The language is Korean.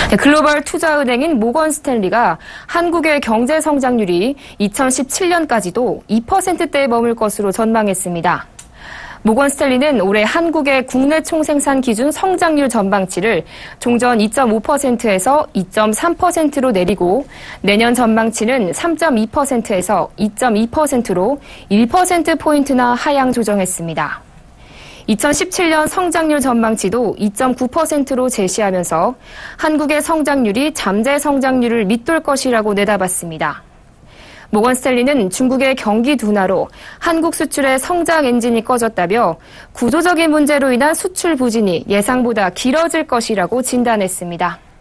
글로벌 투자은행인 모건 스탠리가 한국의 경제 성장률이 2017년까지도 2%대에 머물 것으로 전망했습니다. 모건 스탠리는 올해 한국의 국내 총생산 기준 성장률 전망치를 종전 2.5%에서 2.3%로 내리고 내년 전망치는 3.2%에서 2.2%로 1%포인트나 하향 조정했습니다. 2017년 성장률 전망치도 2.9%로 제시하면서 한국의 성장률이 잠재 성장률을 밑돌 것이라고 내다봤습니다. 모건 스탠리는 중국의 경기 둔화로 한국 수출의 성장 엔진이 꺼졌다며 구조적인 문제로 인한 수출 부진이 예상보다 길어질 것이라고 진단했습니다.